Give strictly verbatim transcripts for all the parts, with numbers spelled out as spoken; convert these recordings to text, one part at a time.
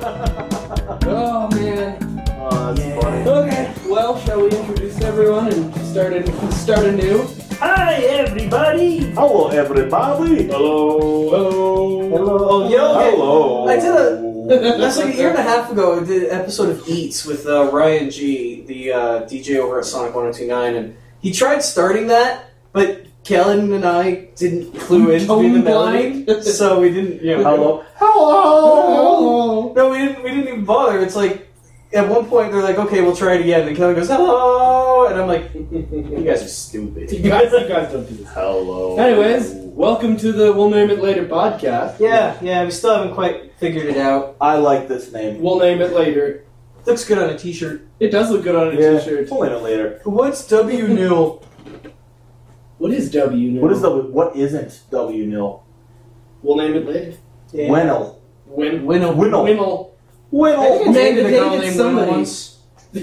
Oh man. Oh, that's yeah. funny. Okay, well, shall we introduce everyone and start a, start anew? Hi, everybody! Hello, everybody. Hello, hello. Hello. Oh, you know, okay. Hello. I did a, that's like a year and a half ago, I did an episode of Eats with uh, Ryan G, the uh, D J over at Sonic one oh two nine, and he tried starting that, but Kellen and I didn't clue in to be the melody, so we didn't, you know. Hello. Hello. No, we didn't, we didn't even bother. It's like, at one point, they're like, okay, we'll try it again. And Kellen goes, hello! And I'm like, you guys are stupid. You guys, you guys don't do this. Hello. Anyways, welcome to the We'll Name It Later podcast. Yeah, yeah, we still haven't quite figured it out. I like this name. We'll name it later. Looks good on a t-shirt. It does look good on a Yeah, t-shirt. we'll name it later. What's W nil? What is W now? What is W? What isn't W nil? We'll name it later. Yeah. Winnel. Win. Winnel. Winnel. Winnel. Winnel. Dated a girl Dated named somebody. Winnel once.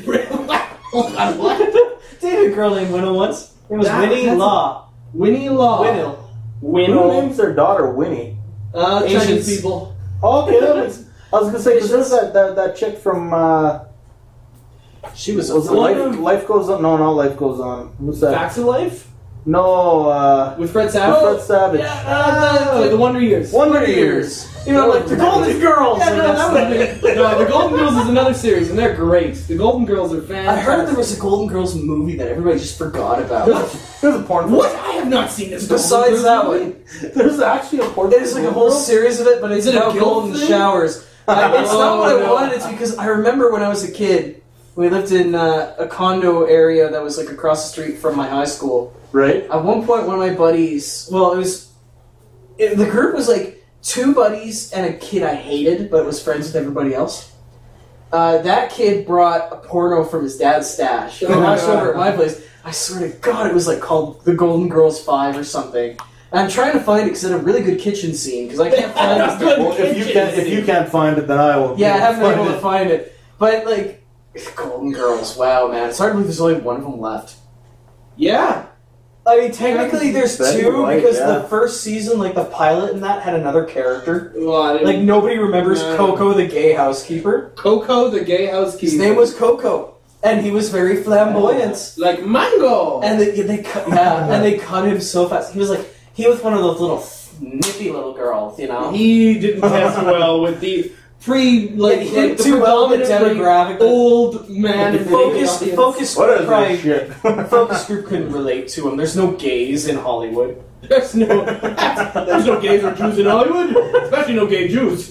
What? Dated a girl named Winnel once. It was That- Winnie that's- Law. Winnie Law. Winnel. Who Winnel. names their daughter Winnie? Uh, Chinese Asians. people. Okay, that makes, I was gonna say because there's that, that that chick from uh, She was a was it flight. Life, Life Goes On? No, not Life Goes On. What's that? Facts of Life? No, uh, With Fred with Savage? Fred Savage. Uh, the, the Wonder Years. Wonder Years. You know, like the Golden Girls. Yeah, like, no, that's that the- was, no, the Golden Girls is another series, and they're great. The Golden Girls are fantastic. I heard there was a Golden Girls movie that everybody just forgot about. There's a porn. What? I have not seen this. Besides that movie. one, There's actually a porn. there's like a whole series of it, but it's Is it a about guilt golden thing? showers. I, it's not what I Oh, no. wanted. It's because I remember when I was a kid, we lived in uh, a condo area that was like across the street from my high school. Right. At one point, one of my buddies, well, it was, it, the group was like two buddies and a kid I hated, but was friends with everybody else. Uh, that kid brought a porno from his dad's stash. And Oh, I watched God. over at my place. I swear to God, it was like called The Golden Girls five or something. And I'm trying to find it because it had a really good kitchen scene, because I can't find it. Good Well, if you kitchen can't if you scene. can't find it, then I will. Yeah, I haven't been find able it. to find it. But, like, Golden Girls, wow, man. It's hard to believe there's only one of them left. Yeah. I mean, technically there's Betty two, White, because yeah. the first season, like, the pilot in that had another character. Well, I didn't- Like, nobody remembers No. Coco, the gay housekeeper. Coco, the gay housekeeper. His name was Coco, and he was very flamboyant. like Mango. And they, they cut, yeah, and they cut him so fast. He was like, he was one of those little nippy little girls, you know? he didn't test well with the pre, like, Yeah, he like did the too well with predominantly demographic. old man. in the Focus, audience. focus What group, is probably, this shit? focus group couldn't relate to him. There's no gays in Hollywood. There's no, there's no gays or Jews in Hollywood, especially no gay Jews.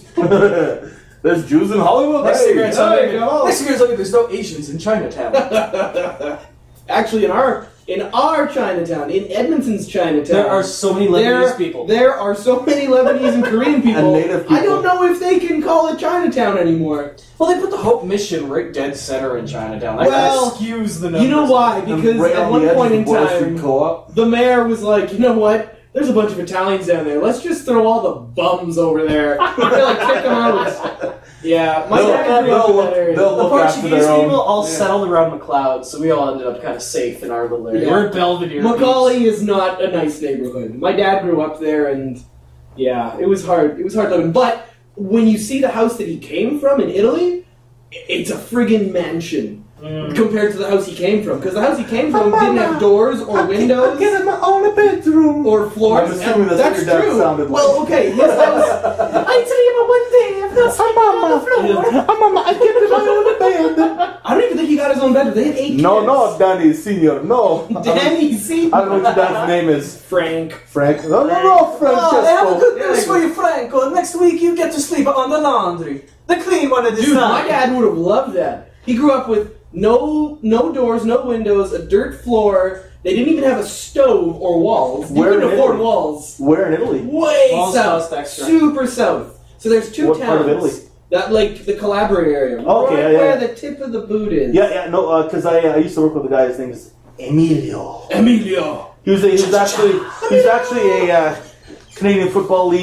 There's Jews in Hollywood. Next Hey, thing you're gonna there tell you me, go. next thing you're gonna tell me there's no Asians in Chinatown. Actually, in our in our Chinatown, in Edmonton's Chinatown, There are so many there, Lebanese people. There are so many Lebanese and Korean people. And native people. I don't know if they can call it Chinatown anymore. Well, they put the Hope Mission right dead center in Chinatown. That Well, skews the numbers. You know why? Because right at on one the edge point of in the Wall Street time, Co-op. the mayor was like, you know what? There's a bunch of Italians down there. Let's just throw all the bums over there. They're like, kick them out. Yeah, my They'll- dad grew they'll up in look- that area. they'll The look Portuguese after their own. people all Yeah. settled around McLeod, so we all ended up kind of safe in our little area. Yeah. We're at Belvedere. Macaulay is not a nice neighborhood. My dad grew up there, and yeah, it was hard. It was hard living. But when you see the house that he came from in Italy, it's a friggin' mansion Mm. compared to the house he came from. Because the house he came from didn't have doors or windows Get my own bedroom. or floors. I'm assuming that's what your dad true. sounded like. Well, okay, his house. I dream of one day of not sleeping on the floor. I'm mama, I get my own bed. I don't even think he got his own bedroom. They had eight No, kids. no, Danny Senior, no. Danny, see? I don't know what your dad's name is. Frank. Frank. No, no, no, Francesco. Oh, I have a good news Yeah, for you, Franco. Next week you get to sleep on the laundry. The clean one of the Dude, my side. dad would have loved that. He grew up with no no doors, no windows, a dirt floor. They didn't even have a stove or walls. They Where couldn't in afford Italy? walls. Where in Italy? Way Walls south, cost extra. super south. So there's two What towns. part of Italy? That like the Calabria area. Okay, right yeah, yeah, where yeah. the tip of the boot is. Yeah, yeah, no, because I, uh, I used to work with a guy. His name is Emilio. Emilio. He was, a, he was actually he was actually a uh, Canadian Football League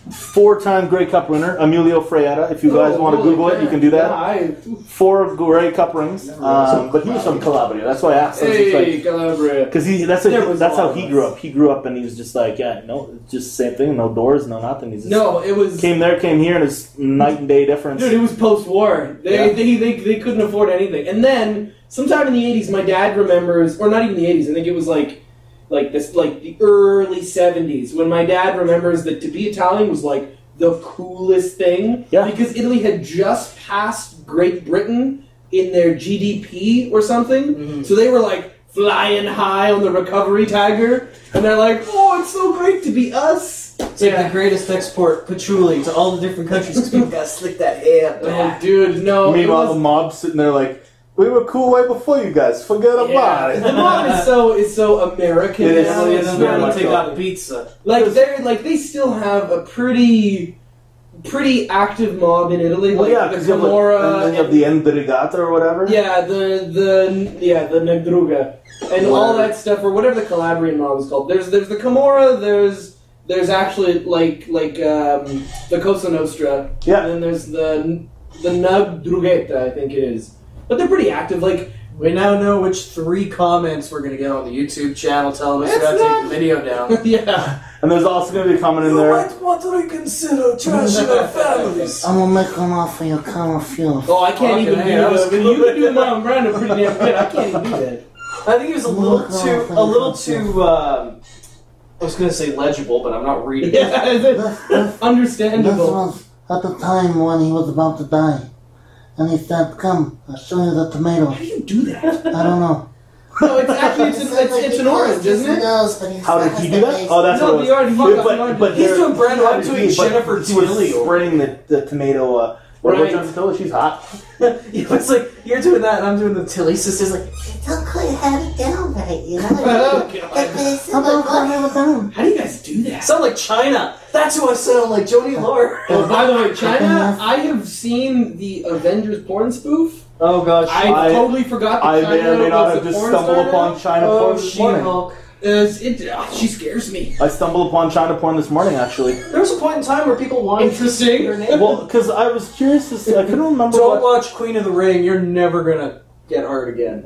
four-time Grey Cup winner, Emilio Freyetta. If you guys Oh, want to holy Google it, crap. you can do that. Yeah, I, Four Grey Cup rings. Um, but he was from Calabria. That's why I asked him. hey, Calabria. Because he that's There a, was that's a lot how of he us. grew up. He grew up and he was just like, yeah, no, it's just the same thing. No doors, no nothing. He just No, it was... came there, came here, and it's night and day difference. Dude, it was post-war. They, Yeah. they, they, they couldn't afford anything. And then, sometime in the eighties, my dad remembers, or not even the eighties, I think it was like, like this, like the early seventies, when my dad remembers that to be Italian was like the coolest thing. Yeah. Because Italy had just passed Great Britain in their G D P or something. Mhm. So they were like flying high on the recovery tiger. And they're like, oh, it's so great to be us. It's like the greatest export, patchouli, to all the different countries because people gotta slick that hair Oh, back. dude, no. it Meanwhile, was- the mob's sitting there like, we were cool way before you guys. Forget about Yeah, it. the mob is so is so American. It is. now. And It's then very they're not- gonna much take so. out pizza. like they're like they still have a pretty pretty active mob in Italy. Well, Like yeah, the because you have, like, Camorra. and then you have the Endrigata or whatever. yeah, the the yeah the Negdruga and all Whatever. that stuff, or whatever the Calabrian mob is called. There's there's the Camorra. There's there's actually like like um, the Cosa Nostra. Yeah. And then there's the the Negdrughetta, I think it is. But they're pretty active. Like. We now know which three comments we're gonna get on the YouTube channel telling us we It's gotta not- take the video down. yeah. And there's also going to be a comment in there. want to reconsider trashing our families. I'm gonna make an offer you can't refuse. Oh, I can't Fucking even hey, do that was that. good. You can do Marlon Brando pretty damn good. I can't even do that. I think it was a little too, a little too. Um, I was gonna say legible, but I'm not reading it. Yeah, This, this, this understandable. was at the time when he was about to die. And he said, come, I'll show you the tomato. How do you do that? I don't know. No, it's actually it's, an, it's, it's an orange, isn't it? How did he do that? Oh, that's No, what it the orange- was. he got the orange. but He's there- doing Brando, I'm he- doing but Jennifer he was Tilly over. spreading the, the tomato. Uh, what Right. about Tilly? She's hot. Yeah, it's like you're doing that, and I'm doing the Tilly sisters. Like, You don't quite have it down right, you know? Oh, That God. face in the quite have it down. How do you guys do that? sound like China. That's who I sound like, Jody Lore. Oh, by the way, China, I have seen the Avengers porn spoof. Oh gosh, I, I- totally forgot that I China may or may not was have a just porn stumbled star upon now. China oh porn this morning. She-Hulk. It's- it, ah, she scares me. I stumbled upon China porn this morning, actually. There was a point in time where people wanted Interesting. to see their name. Well, because I was curious to see. I couldn't remember Don't what. watch Queen of the Ring. You're never gonna get hard again.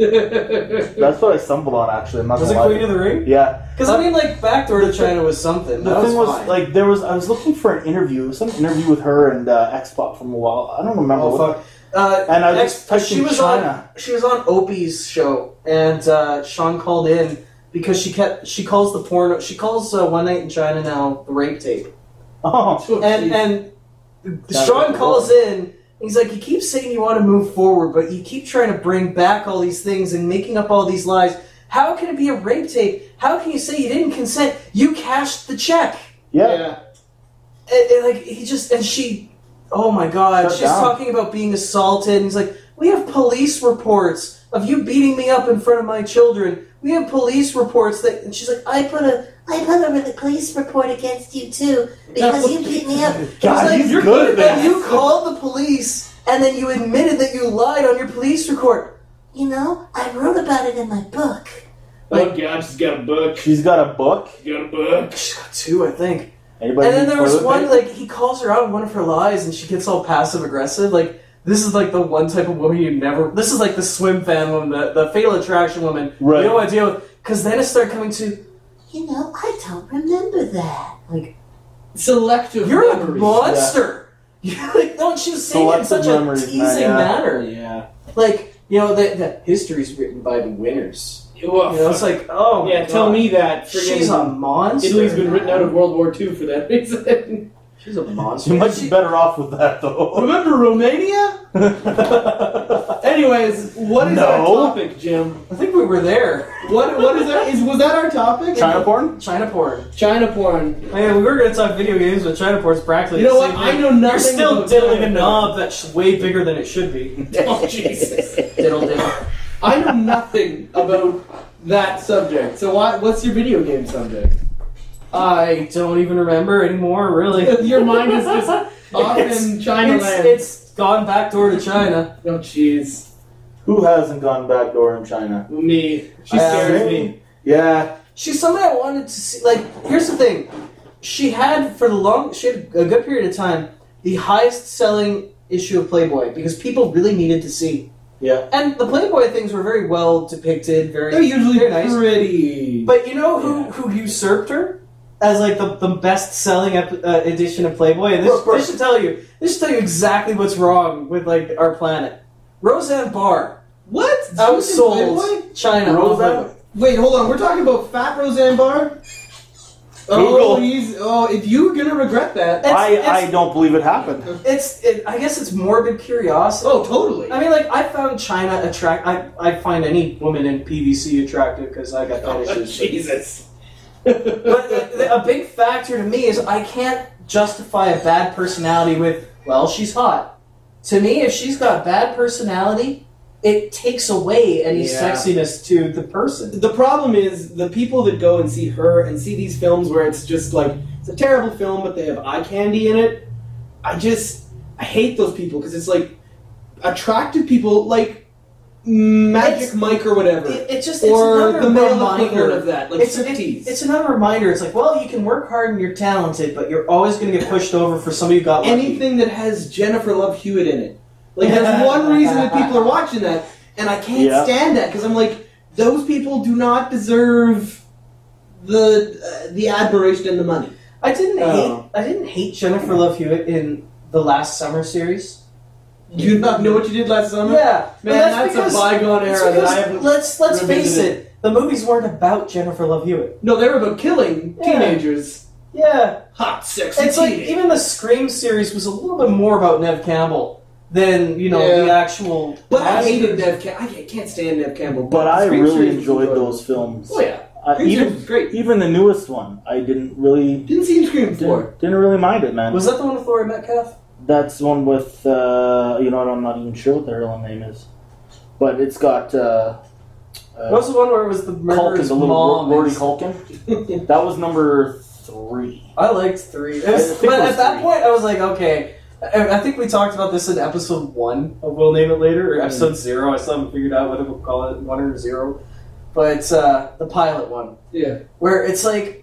That's what I stumbled on, actually. I'm not Was it gonna lie. Queen of the Ring? Yeah. Because I mean, like, Backdoor to China was something. The That thing was, fine. like, there was. I was looking for an interview, some interview with her and uh, X-Pop from a while. I don't remember. oh what, fuck. Uh, And I Ex- just typed she in was China. on. She was on Opie's show, and uh, Sean called in because she kept. She calls the porno. She calls uh, One Night in China now the rape tape. Oh, Oh, And geez. and That's Sean cool. calls in. He's like, you keep saying you want to move forward, but you keep trying to bring back all these things and making up all these lies. How can it be a rape tape? How can you say you didn't consent? You cashed the check. yeah. yeah. And, and, like he just and she, oh my god, Shut she's down. talking about being assaulted. And he's like, we have police reports of you beating me up in front of my children. We have police reports that. And she's like, I put a. I put a police report against you too because you beat me up. God, like, he's you're good at And that. you called the police, and then you admitted that you lied on your police report. You know, I wrote about it in my book. Oh god, she's got a book. She's got a book. She's got a book. She's got two, I think. Anybody And then need there was toilet one, paper? like, he calls her out on one of her lies, and she gets all passive aggressive. Like, this is like the one type of woman you never. This is like the swim fan woman, the, the fatal attraction woman. Right. You know what I deal with? Because then it started coming to, You know, I don't remember that. like, Selective you're a memories. monster. You're like, no, she was saying it in Selective such a memories, man, teasing yeah. manner. Yeah. Like, you know, that that history's written by the winners. Well, You know, it's like, oh, my yeah, tell God. me that. She's a Friggin' monster. Italy's been written out of World War Two for that reason. She's a monster. You might She- be better off with that, though. Remember Romania? Anyways, what is No. our topic, Jim? I think we were there. What what is that? Is was that our topic? China porn? China porn. China porn. I mean, we were going to talk video games, but China porn's practically You know the what? same I thing. know nothing. You're still about diddling China a porn. knob that's way bigger than it should be. Oh Jesus! Diddle diddle. I know nothing about that subject. So why? What's your video game subject? I don't even remember anymore, really. Your mind is just off It's- in China it's, land. it's gone backdoor to China. Oh jeez, Who hasn't gone backdoor in China? me. She I scares agree. me. Yeah. She's somebody I wanted to see. Like, here's the thing. she had for the long, she had a good period of time the highest selling issue of Playboy because people really needed to see. Yeah. And the Playboy things were very well depicted, very They're usually very nice. pretty. But you know who, Yeah. who usurped her as like the, the best selling ep- uh, edition of Playboy? And this, Brooke, Brooke. this should tell you this should tell you exactly what's wrong with like our planet. Roseanne Barr What? outsold Playboy? China. Roseanne? Wait, hold on. We're talking about fat Roseanne Barr? Oh, Google. he's, oh, if you're gonna regret that. It's- I, it's- I don't believe it happened. It's it, I guess it's morbid curiosity. Oh, totally. I mean, like I found China attract. I I find any woman in P V C attractive because I got Oh, fetishes. Jesus. But the, the, a big factor to me is I can't justify a bad personality with, well, she's hot. To me, if she's got bad personality, it takes away any Yeah. sexiness to the person. The problem is the people that go and see her and see these films where it's just like it's a terrible film, but they have eye candy in it. I just I hate those people because it's like attractive people like Magic It's- Mike or whatever, It, it just it's or another the male reminder equivalent of that, like it's, it- striptease. it's another reminder. It's like, well, you can work hard and you're talented, but you're always going to get pushed over for somebody who got lucky. Anything that has Jennifer Love Hewitt in it. Like that's one reason that people are watching that, and I can't Yeah. stand that because I'm like, those people do not deserve the uh, the admiration and the money. I didn't Oh. hate. I didn't hate Jennifer Love Hewitt in the last summer series. You not know what you did last summer? Yeah, but Man, that's, because- a bygone it's era that because I haven't. Let's let's face revisited. it. The movies weren't about Jennifer Love Hewitt. No, they were about killing Yeah. teenagers. Yeah, Hot, sexy it's like teenagers. even the Scream series was a little bit more about Nev Campbell than you know Yeah. the actual. But I hated masters. Nev Campbell. I can't- can't stand Nev Campbell. But the I Scream really series was enjoyed enjoyable. those films. Oh yeah, Uh, Scream series even was great. even the newest one, I didn't really Didn't see Scream four. didn't, didn't really mind it, man. Was that the one with Laurie Metcalf? That's the one with uh, you know what? I'm not even sure what the hell her name is, but it's got uh, What was uh, the one where it was the Culkin, murderer's the little mom? Ro- Rory is- Culkin. That was number three. I liked three. It I was, think but it was at that three. point, I was like, okay. I, I think we talked about this in episode one of We'll Name It Later, or episode zero. I still haven't figured out whether we'll call it one or zero. But uh, the pilot one, Yeah. where it's like,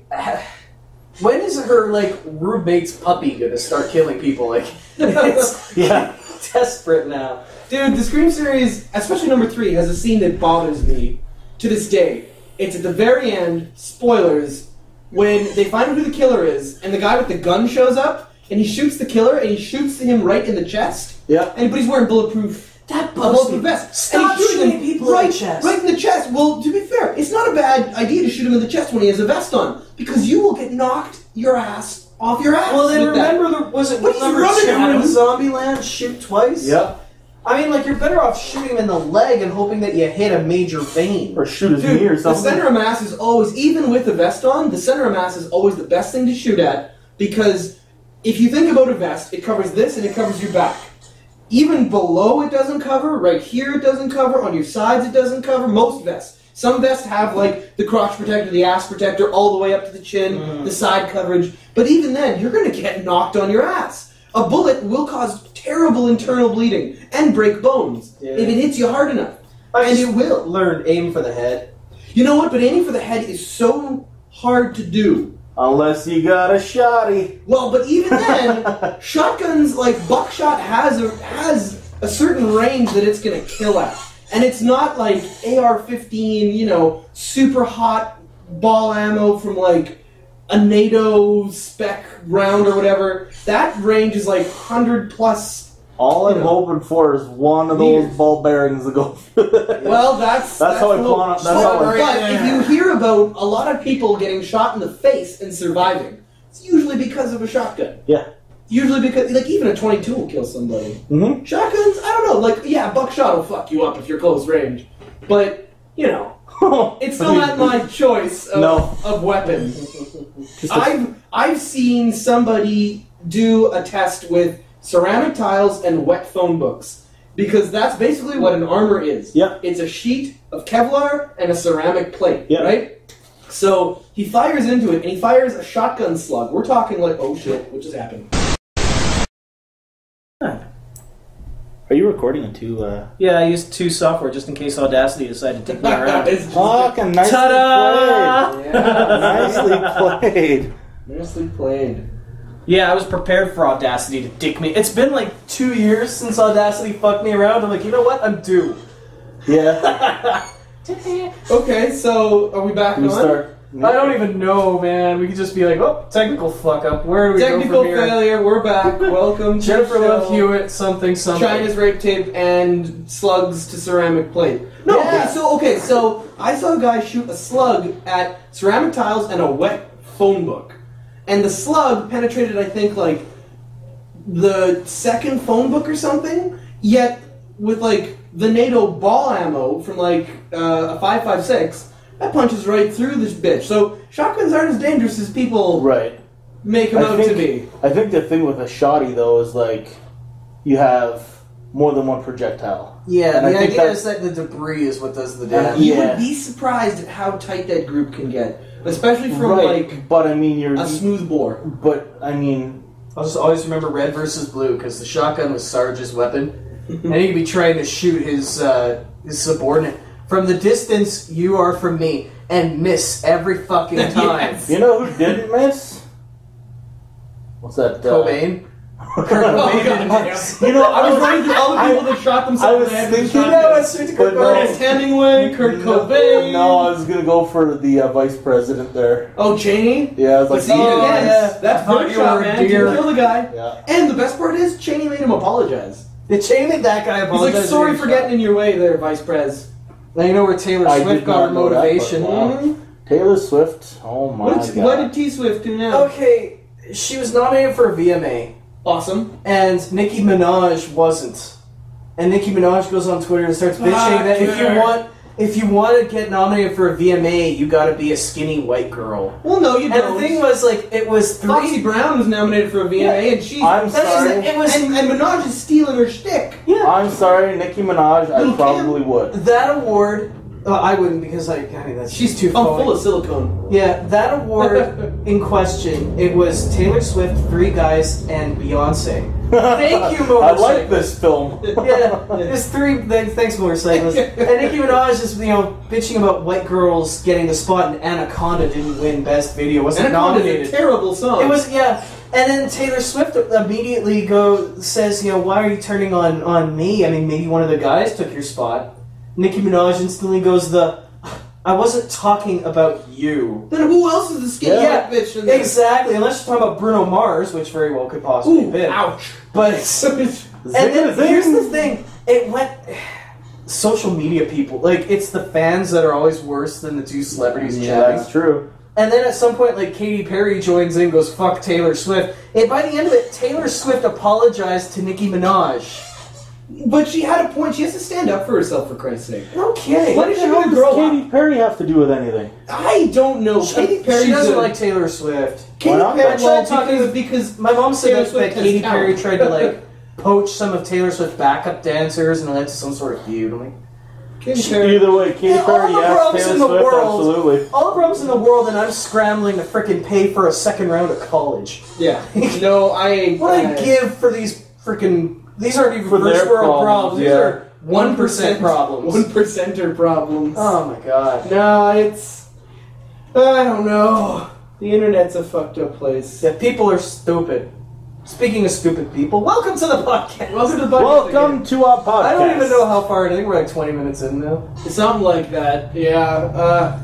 when is her like roommate's puppy gonna start killing people? Like, it's Yeah. desperate now. Dude, the Scream series, especially number three, has a scene that bothers me to this day. It's at the very end, spoilers, when they find out who the killer is, and the guy with the gun shows up, and he shoots the killer, and he shoots him right in the chest, Yeah. and but he's wearing bulletproof That a bugs bulletproof me. vest. Stop and he's shooting him people right, in the chest. right in the chest. Well, to be fair, it's not a bad idea to shoot him in the chest when he has a vest on, because you will get knocked your ass off your ass. Well, then with that. remember, there was it But he's remember running Chad around. in Zombieland shoot twice? Yeah. I mean, like, you're better off shooting him in the leg and hoping that you hit a major vein. Or shoot his Dude, knee or the something. center of mass is always, even with the vest on, the center of mass is always the best thing to shoot at, because if you think about a vest, it covers this and it covers your back. Even below it doesn't cover, right here it doesn't cover, on your sides it doesn't cover, most vests. Some vests have, like, the crotch protector, the ass protector, all the way up to the chin, Mm. the side coverage, but even then, you're going to get knocked on your ass. A bullet will cause terrible internal bleeding and break bones Yeah. if it hits you hard enough. I And just it will. learned aim for the head. You know what? But aiming for the head is so hard to do. Unless you got a shotty. Well, but even then, shotguns like buckshot has a has a certain range that it's going to kill at, and it's not like A R fifteen, you know, super hot ball ammo from like a NATO spec round or whatever. That range is like hundred plus. All I'm You know. hoping for is one of those Meters. ball bearings to go. Well, that's That's how I hope. plan on- that's But- how I- But if you hear about a lot of people getting shot in the face and surviving, it's usually because of a shotgun. Yeah. Usually because, like, even a twenty-two will kill somebody. Mm-hmm. Shotguns, I don't know. Like, yeah, buckshot will fuck you up if you're close range, but you know, it's still not my choice of, No. of weapon. Just a- I've I've seen somebody do a test with ceramic tiles and wet phone books, because that's basically what an armor is. Yeah. It's a sheet of Kevlar and a ceramic plate, Yeah. right? So he fires into it, and he fires a shotgun slug. We're talking like, oh shit, what just happened? Are you recording it too? Uh... Yeah, I used two software just in case Audacity decided to take me around. It's just- Fucking nicely Ta-da! played. Yeah. Nicely played. Nicely played. Yeah, I was prepared for Audacity to dick me. It's been like two years since Audacity fucked me around. I'm like, you know what? I'm due. Yeah. Okay, so are we back We on? start. I don't even know, man. We could just be like, oh, technical fuck up. Where do we Technical go from here? failure. We're back. Welcome to Jennifer the show. Love Hewitt, something, something. China's rape tape and slugs to ceramic plate. No, Yeah. okay, so okay, so I saw a guy shoot a slug at ceramic tiles and a wet phone book, and the slug penetrated, I think, like the second phone book or something. Yet with like the NATO ball ammo from like uh, a five five six, that punches right through this bitch. So shotguns aren't as dangerous as people Right. make them I out think, to be. I think the thing with a shotty though is like you have more than one projectile. Yeah, And the I think idea that- is that the debris is what does the And damage. You Yeah. would be surprised at how tight that group can get, especially from right. like but I mean you're. a smooth bore. But I mean, I'll just always remember red versus blue because the shotgun was Sarge's weapon, and he'd be trying to shoot his uh, his subordinate from the distance. You are from me, and miss every fucking time. Yes. you know who didn't miss? What's that? Uh, Cobain. Kurt Oh, Cobain didn't God, miss. You know, I was was running through all the people that shot I themselves. was in the head with thinking- shotguns. Yeah, it's straight to Kurt But no. Cobain. Ernest Hemingway, Kurt Cobain. No, I was gonna go for the uh, vice president there. Oh, Cheney. Yeah, I was like, See, Oh, again, yeah. that's I thought bird you shot, were a man. You deer. kill the guy. yeah. And the best part is, Cheney made him apologize. The chain made that guy He's apologize. like, sorry for getting in your way there, Vice Prez. Now you know where Taylor I Swift did got not her know that, but motivation. wow. Mhm. Taylor Swift. Oh my What did, god. what did T-Swift do now? Okay, she was nominated for a V M A. Awesome. And Nicki Minaj wasn't. And Nicki Minaj goes on Twitter and starts bitching Ah, that if you Twitter. want if you want to get nominated for a V M A, you got to be a skinny white girl. Well, no, you And don't. the thing was, like, it was three. Foxy Brown was nominated for a V M A, and she's... I'm That's just sorry. it. It was And, and Minaj is stealing her shtick. yeah. I'm sorry, Nicki Minaj. I Little probably would. That award, uh, I wouldn't because I, I mean that's She's too I'm phony. full of silicone. Yeah, that award in question, it was Taylor Swift, Three Guys, and Beyonce. Thank you, I motorcycles. like this film. Yeah, there's three. th- Thanks, motorcyclists. And Nicki Minaj is, you know, bitching about white girls getting the spot, and Anaconda didn't win Best Video. Wasn't Anaconda's nominated. a terrible song. It was yeah. And then Taylor Swift immediately go says, you know, why are you turning on on me? I mean, maybe one of the guys took your spot. Nicki Minaj instantly goes the. I wasn't talking about you. Then who else is the skinny Yeah, white bitch in there? Exactly, unless you're talking about Bruno Mars, which very well could possibly Ooh, be. ouch. But Zing and then a zing. here's the thing: it went social media people. Like it's the fans that are always worse than the two celebrities Yeah, chatting. that's true. And then at some point, like Katy Perry joins in, and goes "fuck Taylor Swift," and by the end of it, Taylor Swift apologized to Nicki Minaj. But she had a point. She has to stand up for herself, for Christ's sake. No kidding. What What did the she hell do to does grow Katy up? Perry have to do with anything? I don't know. She, Katy Perry she doesn't a, like Taylor Swift. Katy Why not? Perry. I tried Well, talking because, because My mom said Taylor that, Swift that has Katy talent. Perry tried to like poach some of Taylor Swift backup dancers, and it led to some sort of feud. I'm like, Katy Perry. Either way, Katy Yeah, all Perry, the yes. problems Taylor in the Swift, world. absolutely. all the problems in the world, and I'm scrambling to frickin' pay for a second round of college. Yeah. No, I. What I I give for these frickin' these aren't even For first their world problems, problems. These yeah. are one percent problems. One percenter problems. Oh my god. No, it's. I don't know. The internet's a fucked up place. Yeah, people are stupid. Speaking of stupid people, welcome to the podcast. Welcome to the podcast. Welcome again. to our podcast. I don't even know how far. I think we're like twenty minutes in now. Something like that. Yeah. Uh,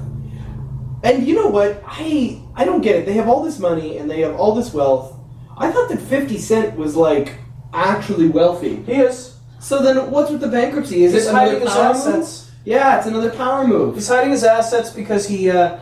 and you know what? I I don't get it. They have all this money and they have all this wealth. I thought that fifty Cent was like actually wealthy. He is. So then, what's with the bankruptcy? Is He's it another hiding his power move? assets. Yeah, it's another power move. He's hiding his assets because he. Uh,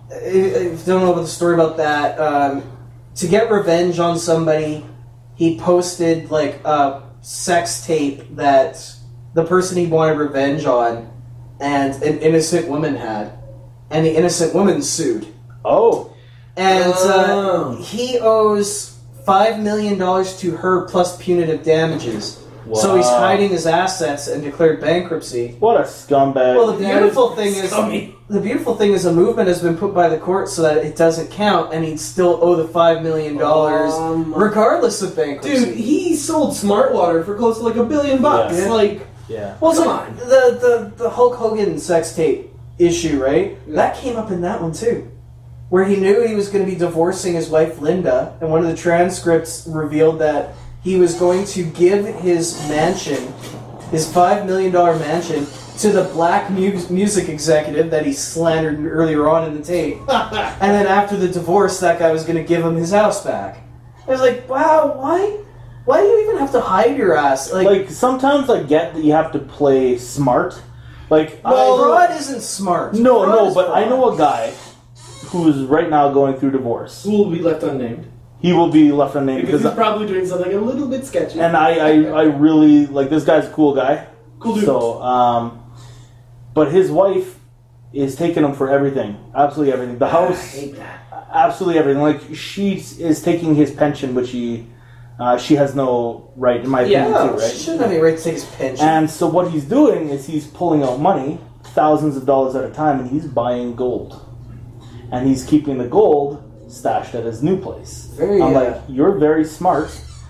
if you don't know about the story about that, um, to get revenge on somebody, he posted like a sex tape that the person he wanted revenge on, and an innocent woman had, and the innocent woman sued, Oh. and Oh. uh, he owes five million dollars to her plus punitive damages. So he's Wow. hiding his assets and declared bankruptcy. What a scumbag. Well, the That beautiful is thing is, scummy. the beautiful thing is, a movement has been put by the court so that it doesn't count, and he'd still owe the five million dollars, Um, regardless of bankruptcy. Dude, he sold Smart Water for close to like a billion bucks. Yeah. Like, yeah. well, so come on. the, the the Hulk Hogan sex tape issue, right? Yeah. That came up in that one too, where he knew he was going to be divorcing his wife Linda, and one of the transcripts revealed that he was going to give his mansion, his five million dollar mansion, to the black mu- music executive that he slandered earlier on in the tape. And then after the divorce, that guy was going to give him his house back. I was like, wow, why? Why do you even have to hide your ass? Like, Like, sometimes I get that you have to play smart. Like, well, I, fraud isn't smart. no, Fraud no, is but I fraud. know a guy who is right now going through divorce. Who will be left unnamed? He will be left unnamed Because because, he's probably doing something a little bit sketchy. and I, I, I really like this guy's a cool guy. Cool dude. So, um, but his wife is taking him for everything, absolutely everything. The I house, hate that. absolutely everything. Like she is taking his pension, which he, uh, she has no right, in my opinion, Yeah, too, she right? shouldn't have any right to take his pension. And so what he's doing is he's pulling out money, thousands of dollars at a time, and he's buying gold, and he's keeping the gold stashed at his new place. Very, I'm uh, like, you're very smart,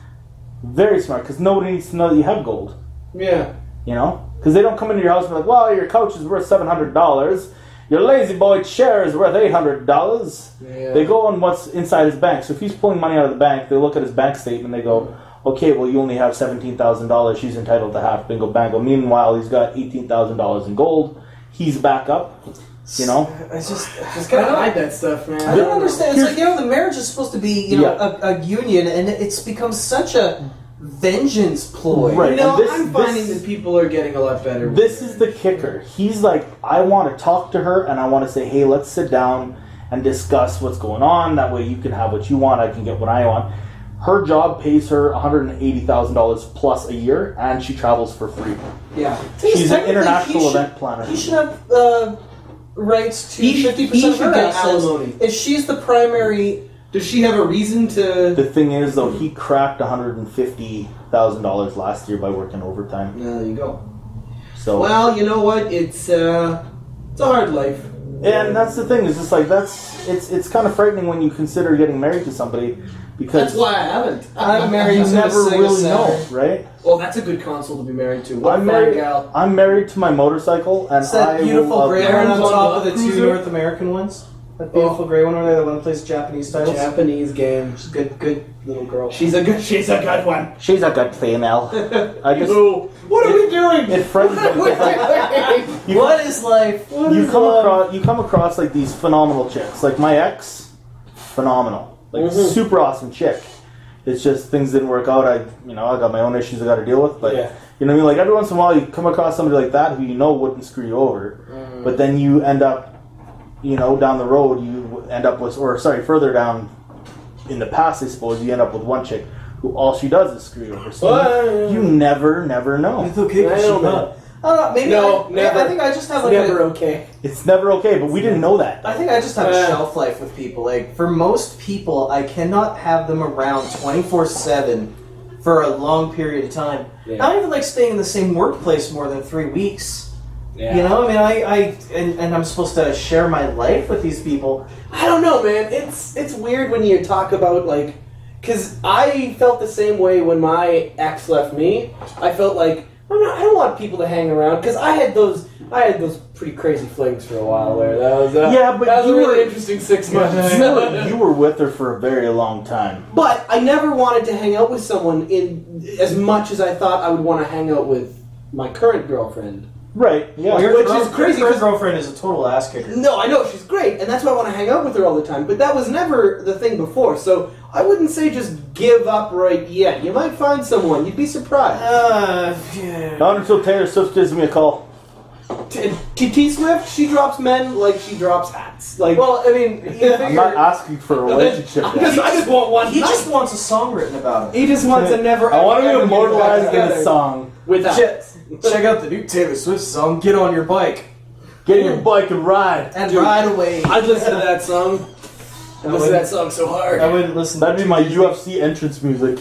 very smart, because nobody needs to know that you have gold. Yeah. You know? Because they don't come into your house and be like, well, your couch is worth seven hundred dollars. Your lazy boy chair is worth eight hundred dollars. Yeah. They go on what's inside his bank. So if he's pulling money out of the bank, they look at his bank statement and they go, okay, well, you only have seventeen thousand dollars. She's entitled to half. Bingo, bango. Meanwhile, he's got eighteen thousand dollars in gold. He's back up. You know? I just, Just I gotta don't- hide that stuff, man. I don't understand. It's like, you know, the marriage is supposed to be, you know, Yeah. a, a union, and it's become such a vengeance ploy. Right. You know, and this- I'm finding this- that people are getting a lot better. with This it. is the kicker. He's like, I want to talk to her and I want to say, hey, let's sit down and discuss what's going on. That way you can have what you want. I can get what I want. Her job pays her one hundred eighty thousand dollars plus a year, and she travels for free. Yeah. She's an Technically, international he should- event planner. He should have uh, rights to He should- fifty he percent of should her get assets. alimony. If she's the primary... Does she have a reason to? The thing is, though, he cracked one hundred fifty thousand dollars last year by working overtime. Yeah, there you go. So, Well, you know what? It's uh, it's a hard life. and that's the thing. Is just like that's it's it's kind of frightening when you consider getting married to somebody because That's why I haven't. I'm married you to a never Sega really Saturn. know, right? Oh, that's a good console to be married to. What I'm a fine married. gal. I'm married to my motorcycle, and It's that I beautiful will, gray uh, one on Aaron's on top of the the two cruiser. North American ones. That beautiful gray one over there, the one that plays Japanese titles. Japanese game. She's a good, good little girl. She's a good. She's a good one. She's a good female. I just Ooh, what are we doing? it frightens me. What because, are we like, doing? you, What is life? What you is come life? across you come across like these phenomenal chicks. Like my ex, phenomenal, like Mhm. super awesome chick. It's just things didn't work out. I you know I got my own issues I got to deal with, but. Yeah. You know what I mean? Like every once in a while, you come across somebody like that who you know wouldn't screw you over, Mm. but then you end up, you know, down the road, you end up with, or sorry, further down in the past, I suppose, you end up with one chick who all she does is screw you over. So Well, you never, never know. It's okay, I because don't she's know. not. I don't know, maybe No, I, never. I think I just have It's like never a, okay. It's never okay, but we didn't know that. I think I just have Uh, a shelf life with people. Like, for most people, I cannot have them around twenty-four seven for a long period of time. Yeah. I don't even like staying in the same workplace more than three weeks. Yeah. You know, I mean, I, I and, and I'm supposed to share my life with these people. I don't know, man. It's it's weird when you talk about like, because I felt the same way when my ex left me. I felt like I'm not, I don't want people to hang around because I had those I had those pretty crazy flings for a while there. That was uh, Yeah, but that was you a really were- interesting six months. You were, you were with her for a very long time. But I never wanted to hang out with someone in as much as I thought I would want to hang out with my current girlfriend. Right, yeah. Well, your Which girl- is crazy, Your 'cause- girlfriend is a total ass kicker. No, I know, she's great, and that's why I want to hang out with her all the time, but that was never the thing before, so I wouldn't say just give up right yet. You might find someone, you'd be surprised. Uh, yeah. Not until Taylor Swift gives me a call. T T Swift, she drops men like she drops hats. Like, Well, I mean, you I'm figure, not asking for a relationship I yet. just, I just want one. he night. just wants a song written about him. he just wants to never. I want to ever, be ever get immortalized back in a together song. Without. Check, check out the new Taylor Swift song, Get on Your Bike, Get in your bike and ride. and Dude, ride away. I'd listen to that song. I listen to that song so hard. I wouldn't listen That'd to be my U F C entrance music.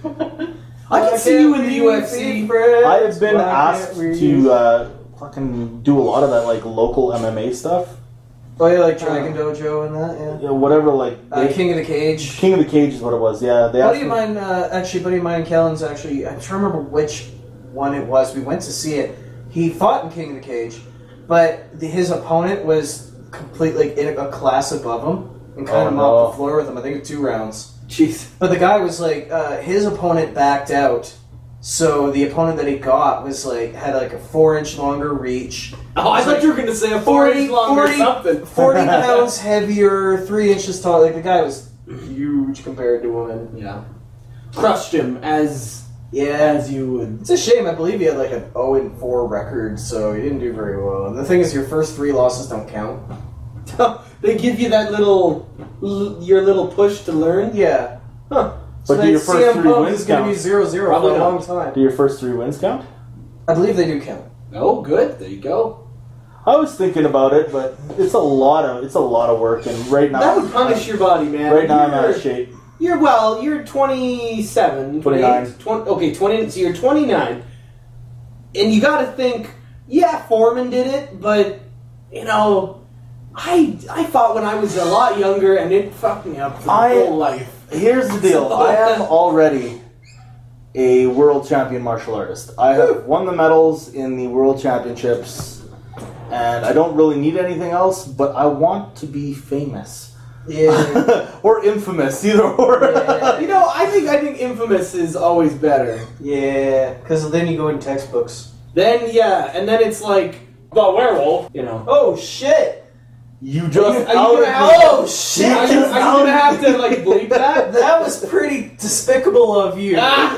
I can see you in the U F C. I have been Why asked can't we- to uh, fucking do a lot of that, like local M M A stuff. Oh, yeah, like Dragon Dojo and that, yeah. You know, whatever, like Uh, they- King of the Cage. King of the Cage is what it was. Yeah, they Buddy asked of me. mine, uh, actually, buddy of mine, Kellen's actually, I'm trying to remember which one it was. We went to see it. He fought in King of the Cage, but the, his opponent was completely in a class above him and kind Oh, of no. mopped the floor with him. I think it was two rounds. Jeez. But the guy was like, uh, his opponent backed out, so the opponent that he got was like had like a four inch longer reach. Oh, I thought you were going to say a four inch longer forty, something. forty pounds heavier, three inches tall. Like the guy was huge compared to him. Yeah. Crushed him as Yeah. as you would. It's a shame. I believe he had like an oh and four record, so he didn't do very well. And the thing is, your first three losses don't count. They give you that little, your little push to learn. Yeah. Huh. So But do then your C first M three Punk wins is going to count? be zero zero Probably for a not. long time. Do your first three wins count? I believe they do count. Oh, good. There you go. I was thinking about it, but it's a lot of it's a lot of work, and right now That would punish your body, man. right now I'm out You're- of shape. You're well. You're twenty-seven, twenty-nine. twenty-eight, twenty, okay, twenty. So you're twenty-nine, and you got to think. Yeah, Foreman did it, but you know, I I fought when I was a lot younger, and it fucked me up for the I- whole life. Here's the deal. I am already a world champion martial artist. I have won the medals in the world championships, and I don't really need anything else, but I want to be famous. Yeah. Or infamous, either or. Yeah. You know, I think I think infamous is always better. Yeah. Because then you go in textbooks. Then yeah, and then it's like the werewolf. You know. Oh, shit. You Are just you, are you outed gonna me. have, Oh, shit. Are you, are you gonna have to like bleep that? That was pretty despicable of you.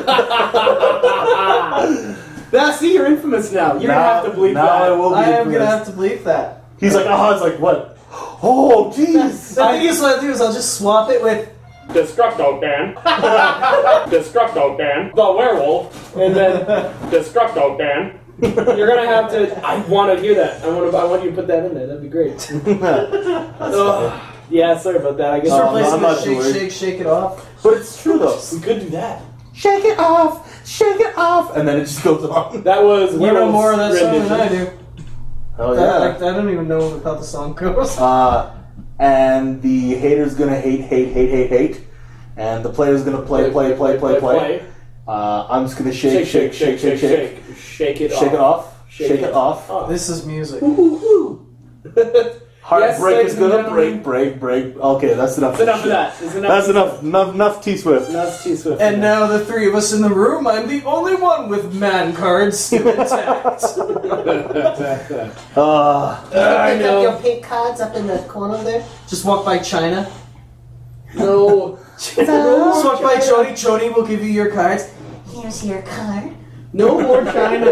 Now, see, you're infamous now. You're Now- gonna have to bleep now that. I will be I am infamous. gonna have to bleep that. He's like, oh, it's like, what? Oh, jeez. The thing is, what I'll do is I'll just swap it with. Destructo Dan. Destructo Dan. The werewolf. And then Destructo Dan. You're gonna have to. I want to hear that. I want to. I want you to put that in there. That'd be great. Ugh. Yeah, sorry about that. I guess Just Oh, replace no, it I'm with not too shake, worried. shake, shake it off. But it's true, though. we could do that. Shake it off, shake it off, and then it just goes on. That was You know Werewolf's more of that song than I rendition. do. Oh, That- yeah. I, I don't even know how the song goes. Uh, and the hater's gonna hate, hate, hate, hate, hate. And the player's gonna play, play, play, play, play. Uh, I'm just gonna shake, shake, shake, shake, shake. Shake it Shake it off, shake it off. off. This is music. Ooh, ooh, ooh. Heartbreak ladies is and gonna gentlemen. break, break, break. Okay, that's enough. That's enough of that. That's enough. That's enough. Enough, enough T-Swift. That's too swift. And now the three of us in the room, I'm the only one with man cards still intact. Uh, I know. pink cards up in the corner there. Just walk by China. No. Just walk by Jody. Jody will give you your cards. Here's your card. No more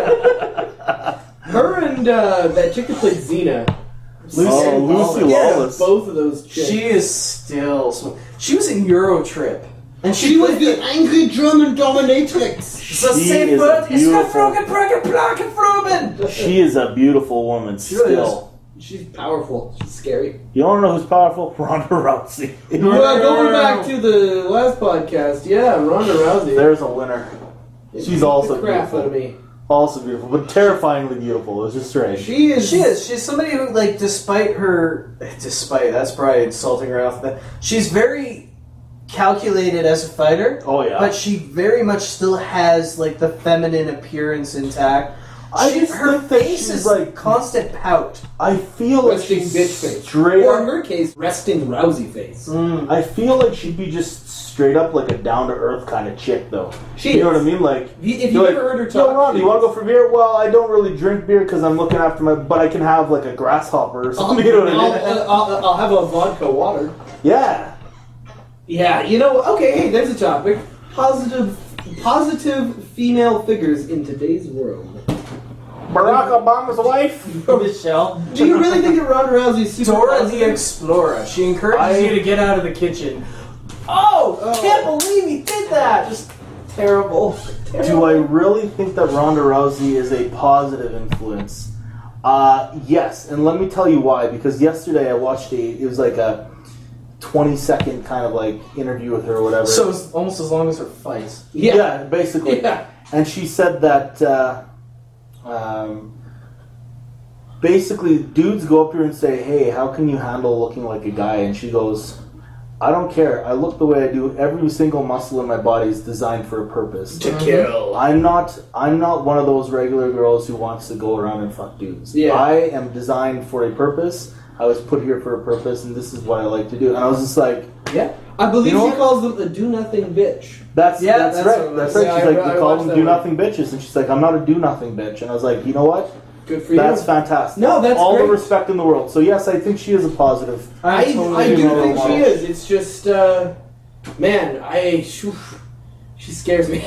China. Her and uh, that chick that played Xena. Lucy, oh, Lucy Lawless. Both of those chicks. She is still. Sm- she was in Eurotrip, and she, She was played the angry German dominatrix. the She same is bird. It's beautiful. gefrogen, broken, broken, froben. She is a beautiful woman. really Still, She's powerful. She's scary. you don't know who's powerful? Ronda Rousey. Well, going back to the last podcast, yeah, Ronda Rousey. There's a winner. She She's beat also the crap beautiful. out of me. Also beautiful, but terrifyingly beautiful. It's just strange. She is. She is. She's somebody who, like, despite her, despite that's probably insulting her off the. She's very calculated as a fighter. Oh yeah. But she very much still has like the feminine appearance intact. I She- just her think that face she's is like- constant pout. I feel like Resting she's bitch face. straight Or in up. her case, resting Rousey face. Mm. I feel like she'd be just straight up like a down to earth kind of chick, though. She you know is. what I mean? Like, If you- if you're you've like, ever heard her Yo, talk, Ron, she you want to is- go for beer? Well, I don't really drink beer because I'm looking after my. But I can have like a grasshopper or I'll, something. You know what I mean? I'll, I'll, I'll have a vodka water. Yeah. Yeah, you know, okay, hey, there's a topic. Positive positive female figures in today's world. Barack Obama's wife. Michelle. Do you really think that Ronda Rousey is super Dora the positive? Explorer. She encourages I- you to get out of the kitchen. Oh, Oh. can't believe he did that. Just terrible. Do I really think that Ronda Rousey is a positive influence? Uh, yes, and let me tell you why. Because yesterday I watched a, it was like a twenty second kind of like interview with her or whatever. So it's almost as long as her fights. Yeah. yeah, basically. Yeah. And she said that uh, um, basically dudes go up to her and say, hey, how can you handle looking like a guy? And she goes, I don't care. I look the way I do. Every single muscle in my body is designed for a purpose. To kill. I'm not I'm not one of those regular girls who wants to go around and fuck dudes. Yeah. I am designed for a purpose. I was put here for a purpose, and this is what I like to do. And I was just like, Yeah. I believe You know she what? calls them a do-nothing bitch. that's Yeah, that's, that's right. what it That's was. right. Yeah, She's I- like, I they call watched them that do one. nothing bitches, and she's like, I'm not a do nothing bitch. And I was like, you know what? Good for you. That's fantastic. No, that's all great. the respect in the world. So yes, I think she is a positive. I, totally I do role think she model. is. It's just, uh, man, I, shoo, she scares me.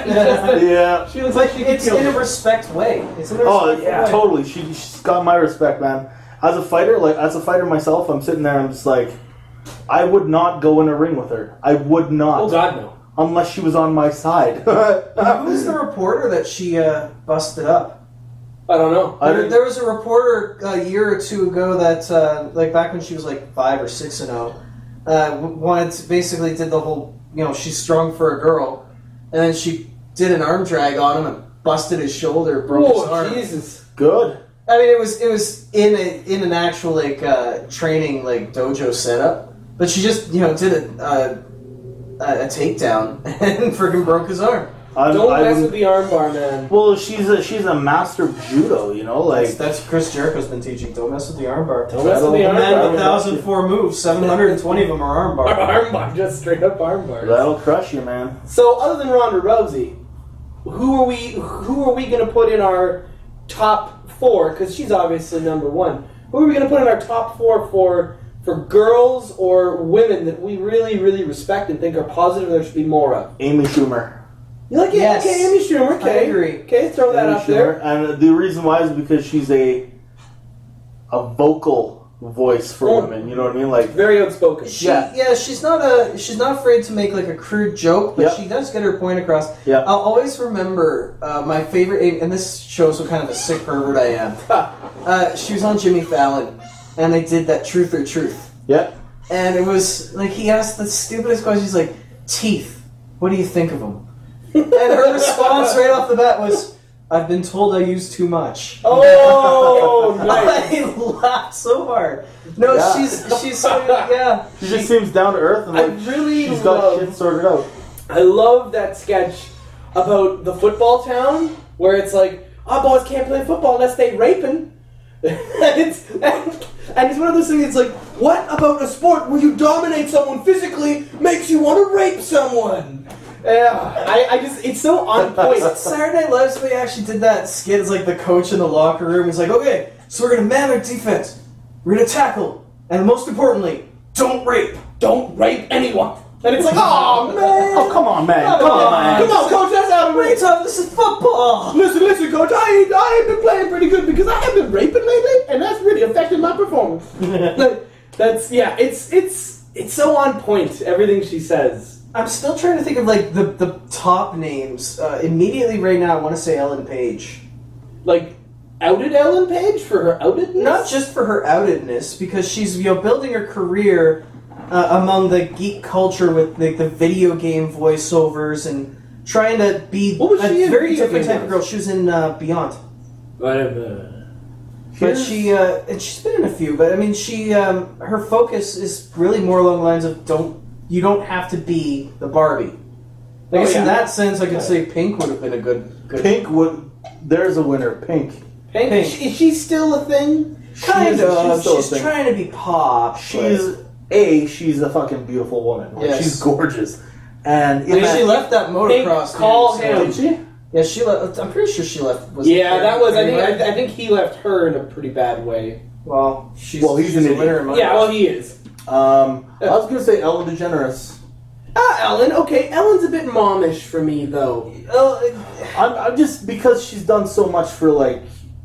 Yeah. She looks like she could It's kill in a me. respect way. It's in a Oh respectful yeah, way. totally. She she's got my respect, man. As a fighter, like as a fighter myself, I'm sitting there. I'm just like, I would not go in a ring with her. I would not. Oh God, no. Unless she was on my side. Who's the reporter that she uh, busted up? I don't know. I There, didn't- there was a reporter a year or two ago that, uh, like back when she was like five or six and oh, uh, wanted to, basically did the whole, you know, she's strong for a girl, and then she did an arm drag on him and busted his shoulder, broke his Oh arm. Jesus. Good. I mean, it was it was in a in an actual like uh, training like dojo setup, but she just you know did a a, a takedown and freaking broke his arm. I'm, Don't I mess wouldn't- with the armbar, man. Well, she's a she's a master of judo. You know, like That's, that's what Chris Jericho's been teaching. Don't mess with the armbar. Don't mess with the The man armbar. with one thousand four moves, seven hundred twenty of them are armbar. Armbar, just straight up armbar. that'll crush you, man. So, other than Ronda Rousey, who are we? Who are we going to put in our top four? Because she's obviously number one. Who are we going to put in our top four for for girls or women that we really, really respect and think are positive? There should be more of. Amy Schumer. You like it? Yes. Okay, Amy Schumer. Okay, I agree. Okay, throw that Amy up there. Schumer. And the reason why is because she's a a vocal voice for Oh. women. You know what I mean? Like Very outspoken. She, Yeah. yeah. she's not a she's not afraid to make like a crude joke, but Yep. she does get her point across. Yep. I'll always remember uh, my favorite, and this shows what kind of a sick pervert I am. Uh, she was on Jimmy Fallon, and they did that Truth or Truth, yeah. and it was like he asked the stupidest question. He's like, "Teeth, what do you think of them?" And her response right off the bat was, "I've been told I use too much." Oh, nice. I laughed so hard. No, Yeah. she's she's so yeah. She just seems down to earth and I like really she's got love. shit sorted out. I love that sketch about the football town where it's like, our boys can't play football unless they raping. and, it's, and, and it's one of those things, it's like, what about a sport where you dominate someone physically makes you want to rape someone? Yeah, I, I just, it's so on point. Saturday Night Live, somebody actually did that skit. It's like the coach in the locker room. He's like, okay, so we're going to man our defense. We're going to tackle. And most importantly, don't rape. Don't rape anyone. And it's like, oh man. Oh come on, man! Come Come on, on, man! Come on, coach, that's out of What are me. you talking? This is football. Listen, listen, coach. I ain't, I ain't been playing pretty good because I have been raping lately, and that's really affected my performance. Like, that's yeah. It's it's it's so on point. Everything she says. I'm still trying to think of like the, the top names. Uh, immediately right now, I want to say Ellen Page. Like outed Ellen Page for her outedness. Not just for her outedness, because she's you know building her career uh, among the geek culture with like the video game voiceovers and trying to be What was a she in very video different game type of girl. She was in uh, Beyond, whatever. but she uh, and she's been in a few. But I mean, she um, her focus is really more along the lines of don't you don't have to be the Barbie. I Oh, guess yeah. in that sense, I could say Pink would have been a good good Pink would. There's a winner. Pink. Pink. Pink. Is she still a thing? kind She's- of. she's still a She's thing. trying to be pop. She's a. She's a fucking beautiful woman. Like, Yes. she's gorgeous. And but- in I mean, that, she left that motocross. Pink, call game, so- him. did she? Yeah, she left. I'm pretty sure she left. Was Yeah, that was. I think. Right? I, I think he left her in a pretty bad way. Well, she's, Well, he's she's an a idiot. winner in my Yeah, eyes. well, he is. Um, I was gonna say Ellen DeGeneres. Ah, Ellen. Okay, Ellen's a bit momish for me, though. Oh, I'm, I'm just because she's done so much for like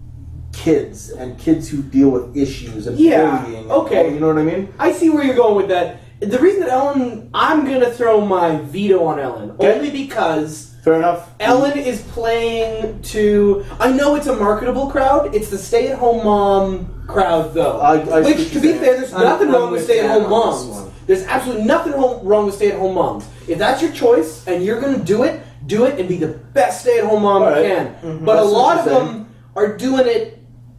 kids and kids who deal with issues and Yeah, bullying. and okay. all- you know what I mean? I see where you're going with that. The reason that Ellen, I'm gonna throw my veto on Ellen, Okay. only because Fair enough. Ellen is playing to. I know it's a marketable crowd. It's the stay-at-home mom crowd, though. I- I see what Which, you're to be saying. fair, there's I'm- nothing I'm wrong with with stay-at-home Dan on this moms. one. There's absolutely nothing home, wrong with stay-at-home moms. If that's your choice and you're gonna do it, do it and be the best stay-at-home mom All you right. can. Mhm. But That's a what lot you're of saying. them are doing it.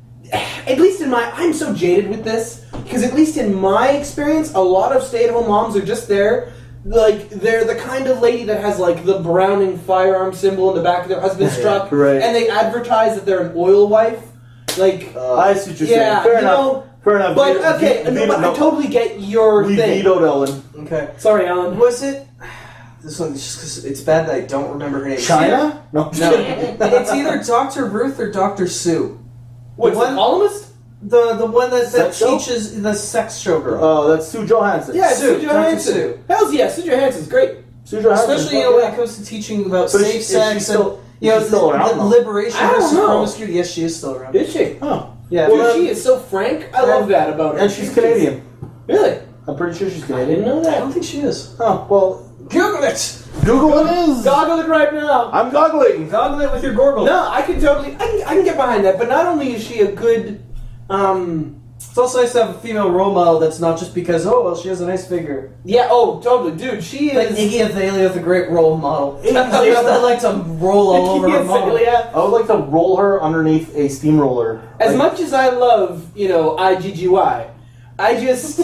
At least in my, I'm so jaded with this because at least in my experience, a lot of stay-at-home moms are just there, like they're the kind of lady that has like the Browning firearm symbol in the back of their husband's truck, Right. and they advertise that they're an oil wife. Like, I see what you're yeah, saying. Fair you enough. know, Fair enough. But Vito- okay, Vito- no, but no. I totally get your We thing. vetoed Ellen. Okay. Sorry, Alan. Was it... This one, just because it's bad that I don't remember her name. China? No. No. It's either Doctor Ruth or Doctor Sue. What's one- the columnist? The the one that, that Sex show? teaches the sex show girl. Oh, that's Sue Johansson. Yeah, Sue, Sue Doctor Johansson. Sue. Hell's yeah, Sue Johansson's great. Sue Johansson. Especially, you know, when it comes to teaching about So is safe she- is she sex still- and, you know, is she still the, around, the though? liberation I don't versus know. promiscuity. Yes, she is still around. Is she? Oh. Yeah. Dude, well, she is so frank. I love that about her. And she's Canadian. Really? I'm pretty sure she's I Canadian. didn't know I that. don't think she is. Oh, well, Google it! Google it is. Goggle it right now. I'm goggling. Goggle it with your Gorgle. No, I can totally. I can, I can get behind that. But not only is she a good, um, It's also nice to have a female role model that's not just because, oh, well, she has a nice figure. yeah. Oh, totally, dude. She Like is. Iggy Azalea is a great role model. Iggy I like to roll all over her model. Yeah. I would like to roll her underneath a steamroller. As Like, much as I love, you know, I G G Y, I just,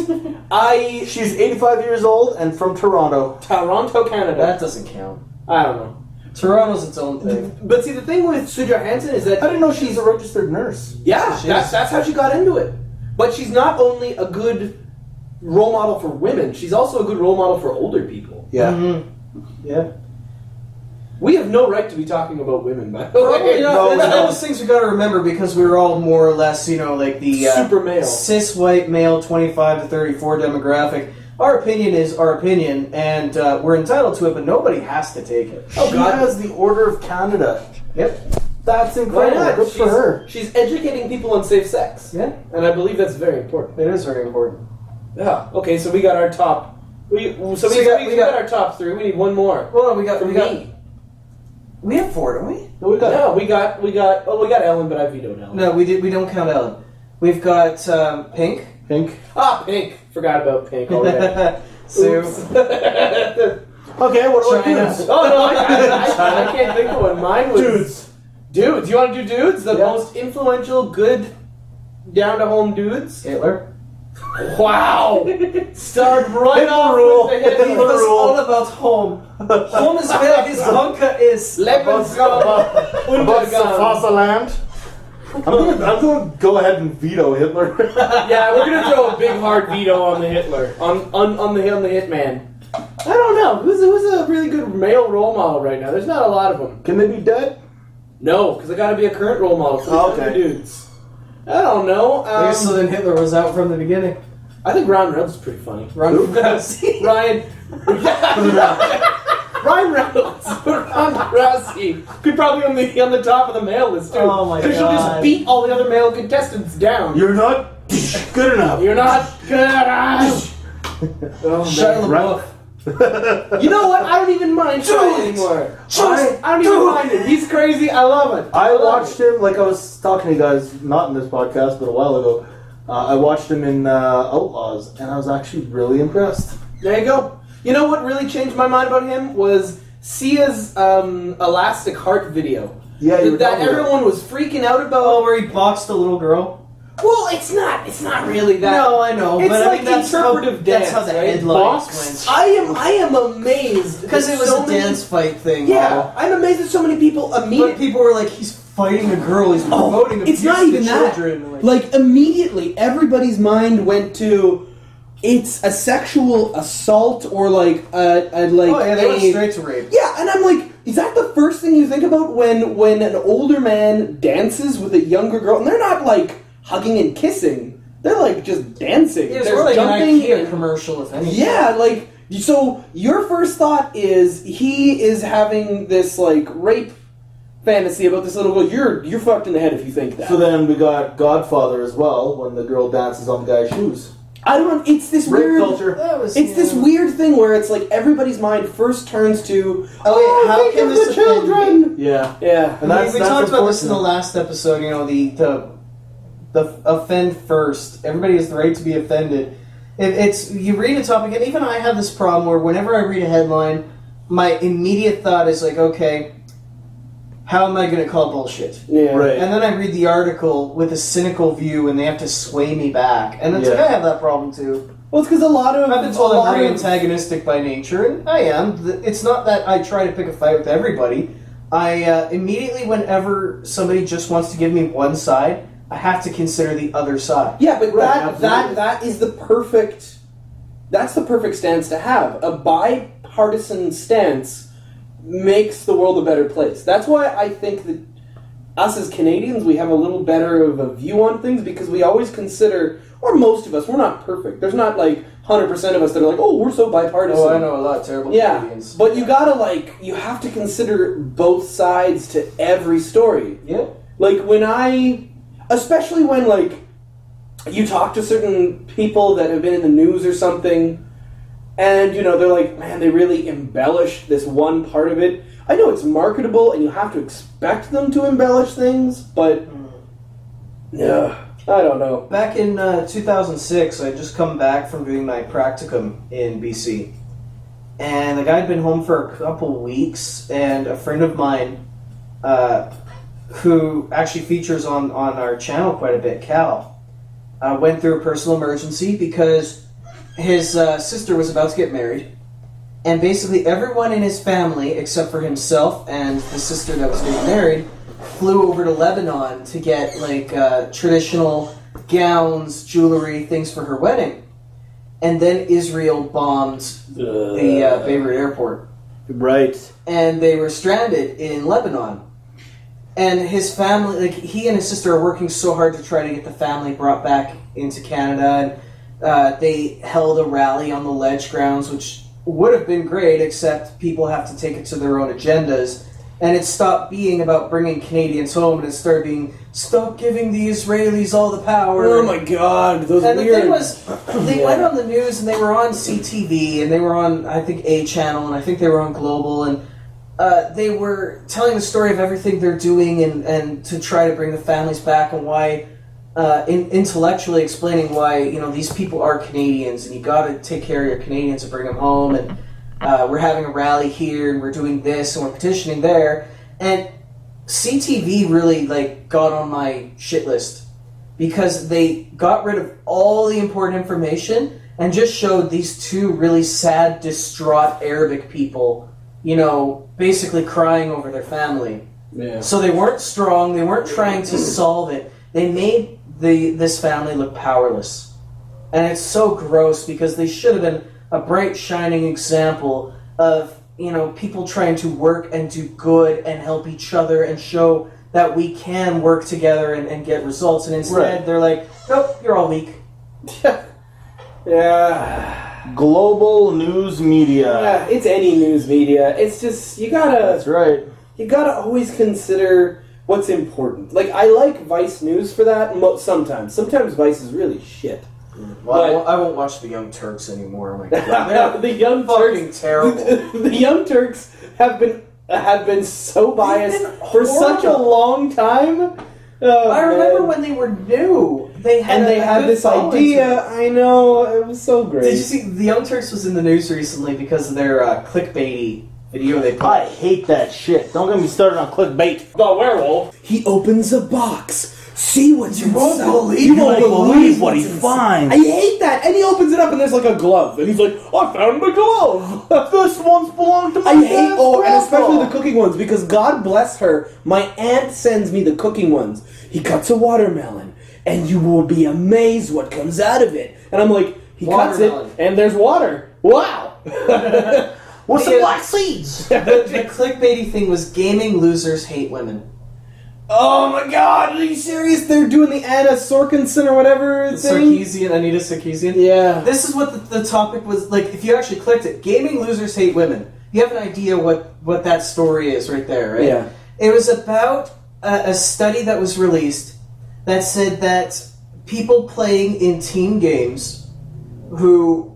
I She's eighty-five years old and from Toronto. Toronto, Canada. That doesn't count. I don't know. Toronto's its own thing. But see, the thing with Sue Johansson is that I didn't know she's a registered nurse. yeah, She that's is. that's how she got into it. But she's not only a good role model for women; she's also a good role model for older people. Yeah. Mm-hmm. Yeah. We have no right to be talking about women, by the Well, way. you know, no, that's no. one of those things we got to remember because we're all more or less, you know, like the uh, Super male. cis white male, twenty-five to thirty-four demographic. Our opinion is our opinion, and uh, we're entitled to it, but nobody has to take it. Oh, she God. has the Order of Canada. Yep. That's Why incredible. not? Good she's, for her. She's educating people on safe sex, Yeah. and I believe that's very important. It is very important. Yeah. Okay, so we got our top. We so, So we, we got- we, we got, got- our top three. We need one more. Well, we got For we got me. we have four, don't we? No, we got No, we got we got. Oh, we got Ellen, but I vetoed Ellen. No, we did. We don't count Ellen. We've got um, Pink. Pink. Ah, Pink. Forgot about Pink. Oh, yeah. Sue. Oops. Okay, what about China. dudes? Oh no, I, I, I can't think of one. Mine was Dudes. Dudes. You want to do dudes? The Yeah. most influential, good, down to home dudes. Hitler. Wow! Start right Hitler off rule. with the It Hitler was rule. all about home. Home is where his bunker is. Lebensraum. About Untergang. Safasa I'm gonna, I'm gonna go ahead and veto Hitler. Yeah, we're gonna throw a big hard veto on the Hitler, on on on the on the Hitman. I don't know who's who's a really good male role model right now. There's not a lot of them. Can they be dead? No, because I got to be a current role model for the Oh, younger okay. dudes. I don't know. I guess so Um, then Hitler was out from the beginning. I think Ryan Reynolds is pretty funny. Run Who? Ryan. Ryan Reynolds, Ronda Rousey, could probably on the on the top of the male list too. Oh my Because she'll just God. beat all the other male contestants down. You're not good enough. You're not good enough. Oh, Shia man. LaBeouf. You know what? I don't even mind Do Shia it! anymore. Just I, I don't even do it! mind it. He's crazy. I love it. I love watched it. him, like I was talking to you guys, not in this podcast, but a while ago. Uh, I watched him in uh, Outlaws, and I was actually really impressed. There you go. You know what really changed my mind about him was Sia's um, Elastic Heart video. Yeah, you were that telling me that. everyone was freaking out about. Oh, where he boxed the little girl. Well, it's not. It's not really that. No, I know, It's but I like mean, that's interpretive how, dance. That's how the right? headlines Box? went. I am. I am amazed Because that it was so a many- dance fight thing. Yeah, I'm amazed that so many people But immediately. people were like, he's fighting a girl, he's Oh, promoting it's abuse not to even that. children. Like, Like immediately, everybody's mind went to it's a sexual assault or like a, a like oh yeah, they went a- straight to rape. Yeah, and I'm like, is that the first thing you think about when when an older man dances with a younger girl? And they're not like hugging and kissing; they're like just dancing. Yeah, it's They're more like an jumping. IKEA and- commercial, if anything. yeah, like so. Your first thought is he is having this like rape fantasy about this little girl. You're you're fucked in the head if you think that. So then we got Godfather as well, when the girl dances on the guy's shoes. I don't know. It's this Rape weird culture. That was, It's yeah. this weird thing where it's like everybody's mind first turns to Oh, wait, how think can of this the offend children. Yeah. Yeah, And I that's, mean, we that's talked about this in the unfortunate. last episode. You know, the the the offend first. Everybody has the right to be offended. It, it's you read a topic, and even I have this problem where whenever I read a headline, my immediate thought is like, okay, how am I going to call bullshit? yeah. Right. And then I read the article with a cynical view, and they have to sway me back. And it's Yeah. like I have that problem too. Well, it's because a lot of I've been a told I'm lot very of- antagonistic by nature, and I am. Th- It's not that I try to pick a fight with everybody. I uh, immediately, whenever somebody just wants to give me one side, I have to consider the other side. Yeah, but Right, that absolutely. that that is the perfect. That's the perfect stance to have. A bipartisan stance makes the world a better place. That's why I think that us as Canadians, we have a little better of a view on things because we always consider, or most of us, we're not perfect. There's not like one hundred percent of us that are like, oh, we're so bipartisan. Oh, I know a lot of terrible Yeah, Canadians. but you gotta like, you have to consider both sides to every story. Yeah. Like when I, especially when like you talk to certain people that have been in the news or something, and you know they're like, man, they really embellished this one part of it. I know it's marketable, and you have to expect them to embellish things, but yeah, I don't know. Back in uh, two thousand six, I had just come back from doing my practicum in B C. And the guy had been home for a couple weeks, and a friend of mine, uh, who actually features on, on our channel quite a bit, Cal, uh, went through a personal emergency because his uh, sister was about to get married. And basically everyone in his family, except for himself and the sister that was getting married, flew over to Lebanon to get like uh, traditional gowns, jewelry, things for her wedding. And then Israel bombed the uh, Beirut airport. Right. And they were stranded in Lebanon. And his family, like he and his sister are working so hard to try to get the family brought back into Canada. And uh, they held a rally on the Ledge grounds, which would have been great, except people have to take it to their own agendas. And it stopped being about bringing Canadians home, and it started being, stop giving the Israelis all the power. Oh my god, those And weird... the thing was, they Yeah. went on the news, and they were on C T V, and they were on, I think, A Channel, and I think they were on Global, and uh, they were telling the story of everything they're doing and, and to try to bring the families back, and why, uh, in, intellectually explaining why, you know, these people are Canadians, and you got to take care of your Canadians and bring them home, and uh, we're having a rally here, and we're doing this, and we're petitioning there, and C T V really, like, got on my shit list, because they got rid of all the important information and just showed these two really sad, distraught Arabic people, you know, basically crying over their family. Yeah. So they weren't strong, they weren't trying to solve it. They made the this family look powerless. And it's so gross because they should have been a bright, shining example of, you know, people trying to work and do good and help each other and show that we can work together and, and get results. And instead, Right. they're like, nope, you're all weak. Yeah. Global news media. Yeah, it's any news media. It's just, you gotta... That's right. You gotta always consider what's important. Like, I like Vice News for that mo- sometimes. Sometimes Vice is really shit. Well, I, But- won't, I won't watch the Young Turks anymore. Oh my God. the Young fucking Turks, terrible. The, the Young Turks have been have been so biased been for such a horrible. long time. Oh, I remember man. when they were new. They had and a, they a had good this following to idea. them. I know, it was so great. Did you see the Young Turks was in the news recently because of their uh, clickbaity video they put? I hate that shit. Don't get me started on clickbait. The werewolf. He opens a box. See what's You won't inside. believe You won't believe what he what's inside. finds. I hate that. And he opens it up and there's like a glove. And he's like, I found the glove. This one's belonged to my I hate, dad's oh, and especially grandpa. the cooking ones, because God bless her, my aunt sends me the cooking ones. He cuts a watermelon, and you will be amazed what comes out of it. And I'm like, he Watermelon. cuts it, and there's water. Wow. With some Yeah. black seeds. the, the clickbaity thing was gaming losers hate women. Oh my god, are you serious? They're doing the Anna Sorkinson or whatever The thing? Sarkeesian, Anita Sarkeesian. Yeah. This is what the, the topic was like. If you actually clicked it, gaming losers hate women. You have an idea what what that story is right there, right? Yeah. It was about a, a study that was released that said that people playing in team games who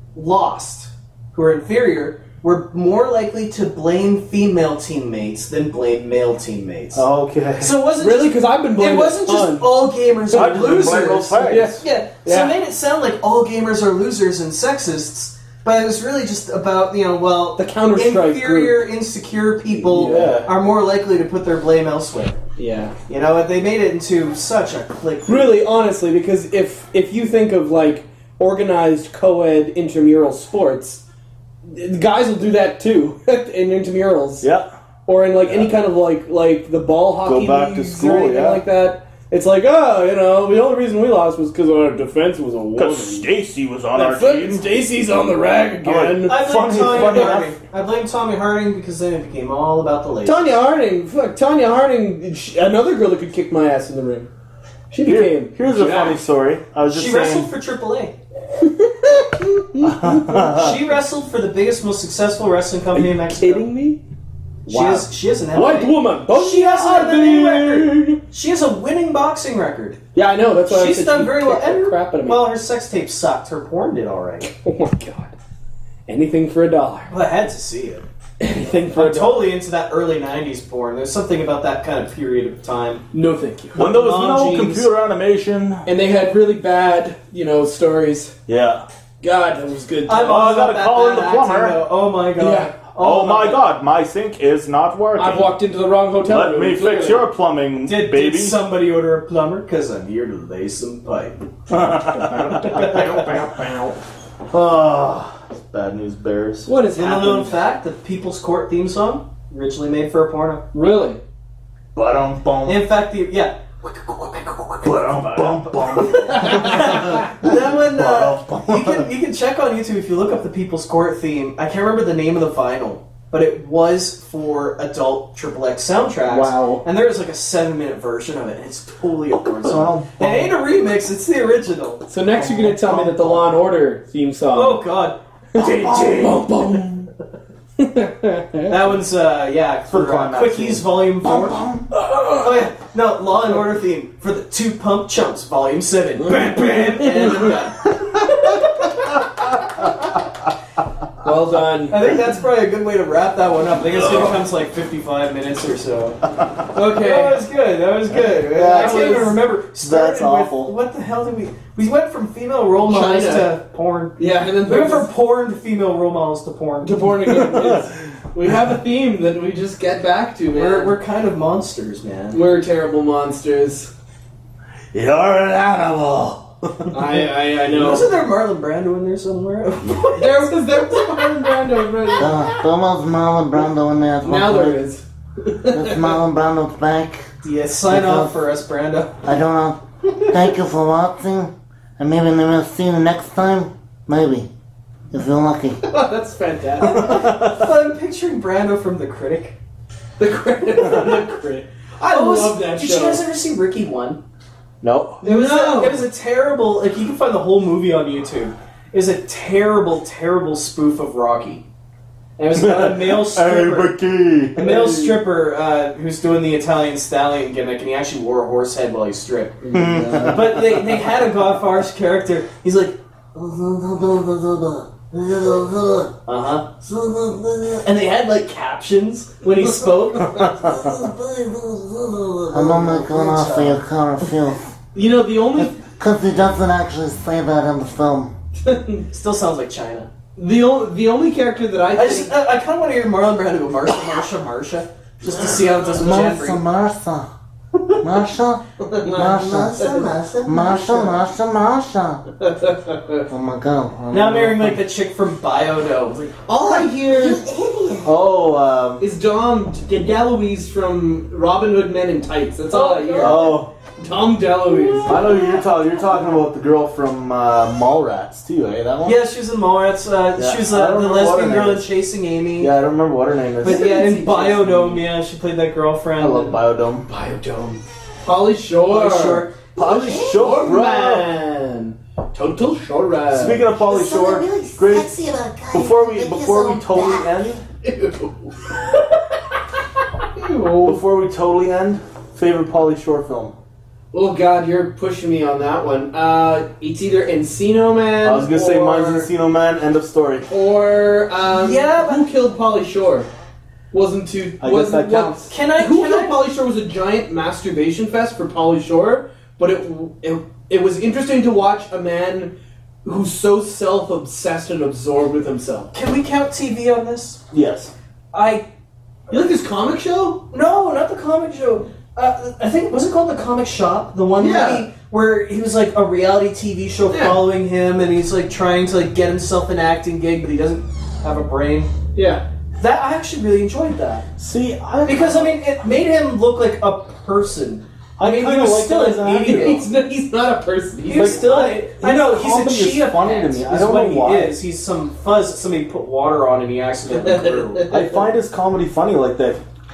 lost, who are inferior, were more likely to blame female teammates than blame male teammates. Okay. So it wasn't Really? just- Because I've been blamed it wasn't a ton. just all gamers I are just been blamed both losers. sides. Yes. Yeah. So Yeah. it made it sound like all gamers are losers and sexists, but it was really just about, you know, well, The Counter-Strike inferior, insecure people Yeah. are more likely to put their blame elsewhere. Yeah. You know, they made it into such a click. Really, honestly, because if if you think of like organized co-ed intramural sports, guys will do that too in intramurals. Yeah. Or in like any kind of like like the ball hockey back to leagues school, or anything yeah. like that. It's like, oh, you know, the only reason we lost was because our defense was a woman. Because Stacy was on That our fucking team. Stacy's on the rag again. I blame Funny- Tanya funny Harding. enough. I blame Tommy Harding because then it became all about the ladies. Tanya Harding, fuck, Tanya Harding, she, another girl that could kick my ass in the ring. She Here- became. here's a jacked. funny story. I was just She saying. wrestled for triple A. She wrestled for the biggest, most successful wrestling company in Mexico. Kidding me? She Wow. has, she has an M M A. White woman. She has an M M A record. record. She has a winning boxing record. Yeah, I know. That's why I She's said done she very well. kicked the And her, crap out of me. well, her sex tape sucked. Her porn did all right. Oh my god. Anything for a dollar. Well, I had to see it. Anything for I'm a dollar. totally into that early nineties porn. There's something about that kind of period of time. No, thank you. When there was Mom no jeans. computer animation. And they had really bad, you know, stories. Yeah. God, that was good. I'm Oh, all I gotta about that call in bad the plumber. acting, though. Oh my god. Yeah. Oh, my about god, my sink is not working. I've walked into the wrong hotel Let room. me fix clearly. your plumbing, that. Did, baby. did somebody order a plumber? Because I'm here to lay some pipe. Oh, bad news bears. What is Little known happening? fact, the People's Court theme song, originally made for a porno. Really? But um bum. In fact, the, yeah. But um bum bum. That one, uh, you can you can check on YouTube if you look up the People's Court theme. I can't remember the name of the vinyl, but it was for adult triple X soundtracks. Wow. And there is like a seven minute version of it, and it's totally a porn song. It ain't a remix; it's the original. So next you're going to tell me that the Law and Order theme song. Oh God, Boom, boom. that one's uh yeah for For uh, climax Quickies scene. Volume Four. Oh yeah, no Law and Order theme for the Two Pump Chumps Volume Seven. Bam, bam, and I'm done. Well done. I think that's probably a good way to wrap that one up. I think it's gonna come to like fifty-five minutes or so. Okay, that was good. That was good. I That can't even was- remember. Started that's awful. With, what the hell did we? We went from female role models China. to porn. Yeah, and then We went from porn to female role models to porn. to born again kids. We have a theme that we just get back to, man. We're we're kind of monsters, man. We're terrible monsters. You're an animal. I I, I know. Wasn't there Marlon Brando in there somewhere? There was there was Marlon Brando. Right? Uh, Thomas Marlon Brando in there. at one Now there point. is. It's Marlon Brando's back. Yeah, sign off for us, Brando. I don't know. Thank you for watching. And maybe we'll see you next time. Maybe. If you're lucky. That's fantastic. I'm picturing Brando from The Critic. The credit from the crit. I Oh, love that Did show. you guys ever see Ricky One? No. It was No. a, it was a terrible. Like you can find the whole movie on YouTube. It was a terrible, terrible spoof of Rocky. And it was about a male Hey, stripper. Ricky. A male stripper uh, who's doing the Italian stallion gimmick, and he actually wore a horse head while he stripped. But they, they had a Godfarce character. He's like, uh huh. And they had like captions when he spoke. I'm only going off for your car of filth. You know the only Because he doesn't actually say that in the film. Still sounds like China. the only the only character that I I think just I, I kind of want to hear Marlon Brando go Marsha, Marsha, Marsha, just to see how it does with Martha, Jeffrey. Martha. Marsha? Marsha? Marsha, Marsha, Marsha. Oh my god. Now I'm hearing like the chick from Biodo. Like, all I hear Oh, um. is Dom DeLuise from Robin Hood Men in Tights. That's all I hear. Oh. Dom DeLuise. I know who you're talking. You're talking about the girl from uh, Mallrats too, eh? That one. yeah, she was in Mallrats. Uh, Yeah. She was I uh, don't the remember what lesbian her girl name in is. Chasing Amy. Yeah, I don't remember what her name is. But yeah, in Chasing Biodome, Amy. yeah, she played that girlfriend. I love Biodome. Biodome. Polly Shore. Polly Shore. Polly Shore, man. Total Shore. Ride. Speaking of Polly Shore, great. Before we before we totally end, Ew. before we totally end, favorite Polly Shore film. Oh God, you're pushing me on that one. Uh, it's either Encino Man. I was gonna say or, mine's Encino Man. End of story. Or um, Yeah, but- Who Killed Polly Shore? Wasn't too. I guess wasn't, that counts. What, Can I? Who Can Killed I? Polly Shore was a giant masturbation fest for Polly Shore, but it it, it was interesting to watch a man who's so self-obsessed and absorbed with himself. Can we count T V on this? Yes. I You like this comic show? no, not the comic show. Uh, I think was it called The Comic Shop? The one Yeah. where, he, where he was like a reality T V show Yeah. following him, and he's like trying to like get himself an acting gig, but he doesn't have a brain. Yeah. That I actually really enjoyed that See, I because I mean it made him look like a person. I mean, he kinda was like still him as an an actor. idiot. He's not, he's not a person. He's He was like, still. I- I know his he's a comedy is chia funny to pet. me. I Is don't what know he why. is. He's some fuzz that somebody put water on and he accidentally grew. I find his comedy funny, like that.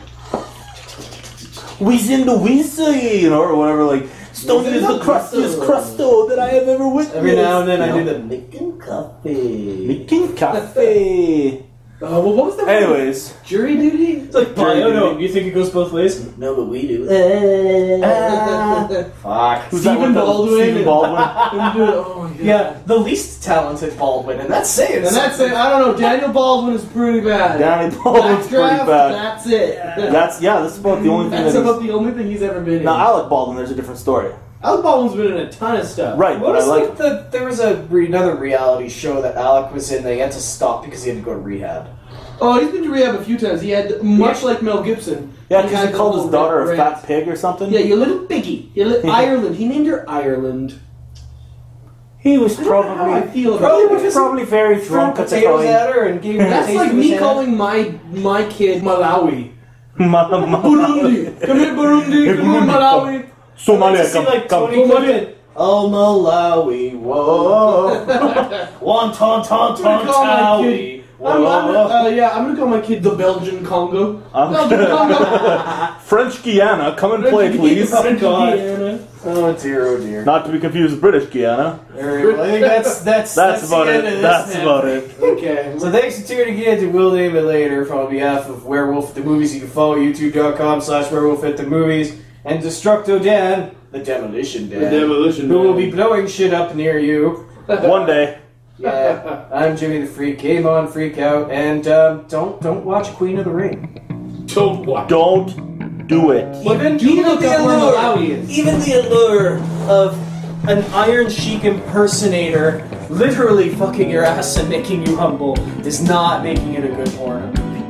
We's in the Weezy, you know, or whatever. Like Stony is the crustiest crusto that I have ever witnessed. Every now and then I You do know? the making coffee. Making cafe. Oh, well, what was that? Anyways, Jury duty? It's like Jury bio. No, duty. you think it goes both ways? No, but we do. Ah. Fuck. who's that Stephen one? That was Baldwin. Stephen Baldwin. oh my god. Yeah, the least talented Baldwin, and that's saying And that's it. I don't know. Daniel Baldwin is pretty bad. Danny Baldwin's pretty Backdraft, bad. That's it. That's yeah. That's about the only thing. That's that about he's... the only thing he's ever been in. Now Alec Baldwin, there's a different story. Alec Baldwin's been in a ton of stuff. Right, What but I was like. like the? There was a re, another reality show that Alec was in. They had to stop because he had to go to rehab. Oh, he's been to rehab a few times. He had, much like Mel Gibson. Yeah, because had he the called his little daughter a red fat rants. pig or something. Yeah, you little piggy. You li- Ireland. He named her Ireland. He was I don't know how I probably feel Probably about because that. probably very Threw drunk at the potatoes time. at her and gave her a That's taste like of his me hand. calling my my kid Malawi. Ma- ma- Burundi. Come here, Burundi. Hey, Come here, Burundi, Malawi. Somalia, See, come, like come. Tony Clifton. Oh Malawi, whoa. One ton ton I'm gonna ton call my Towie. kid. I'm, I'm, uh, yeah, I'm gonna call my kid the Belgian Congo. I'm- Belgian Congo. French Guiana, come and play, please. French God. Guiana. Oh dear, oh dear. Not to be confused with British Guiana. Very well. I think that's that's That's, that's about the it. end of this That's now. about it. Okay. So thanks for tuning in to We'll Name It Later. On behalf of Werewolf at the Movies, you can follow youtube.com slash werewolf at the movies and Destructo Dan, the Demolition Dan, The Demolition who will Man. be blowing shit up near you. One day. Yeah, I'm Jimmy the Freak. Game on, freak out, and um, don't don't watch Queen of the Ring. Don't watch. Don't do it. Even, do even look the up where allure, Malawi is. even the allure of an Iron Sheik impersonator literally fucking your ass and making you humble is not making it a good porno.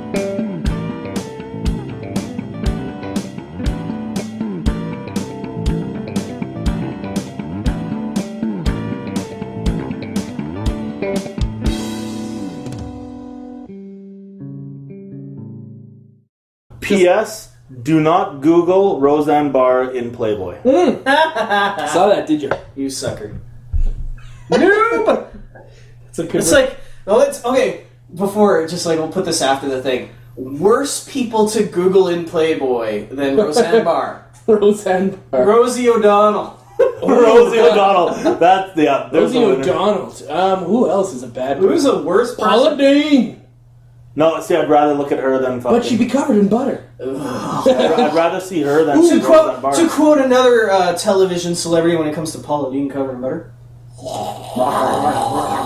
P S. Do not Google Roseanne Barr in Playboy. Saw that, did you? You sucker. Noob! It's, a It's like, oh, it's okay. Before, just like we'll put this after the thing. Worse people to Google in Playboy than Roseanne Barr. Roseanne Barr. Rosie O'Donnell. Rosie O'Donnell. That's yeah. There's Rosie a winner. O'Donnell. Um, who else is a bad Who's person? the worst Paula person? Deen. No, see, I'd rather look at her than fucking. But she'd be covered in butter. I'd, I'd rather see her than To Roseanne quote, Barr. to quote another uh, television celebrity when it comes to Paula Deen covered in butter.